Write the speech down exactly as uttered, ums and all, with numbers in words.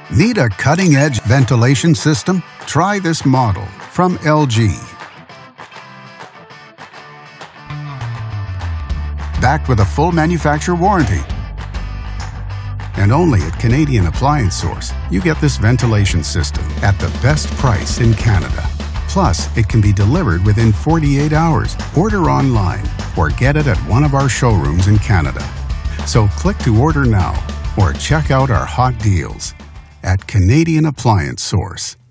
Need a cutting-edge ventilation system? Try this model from L G. Backed with a full manufacturer warranty. And only at Canadian Appliance Source, you get this ventilation system at the best price in Canada. Plus, it can be delivered within forty-eight hours. Order online or get it at one of our showrooms in Canada. So click to order now or check out our hot deals at Canadian Appliance Source.